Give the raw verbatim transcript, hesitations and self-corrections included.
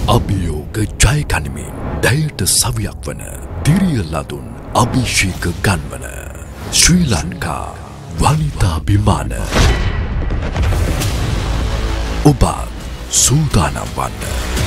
අභියෝග ජය ගනිමින් දයට සවියක් වන දිරිය ලදුන් අභිෂේක ගන්වන ශ්‍රී ලංකා වනිතා විමාන ඔබ සූදානම් වන්න.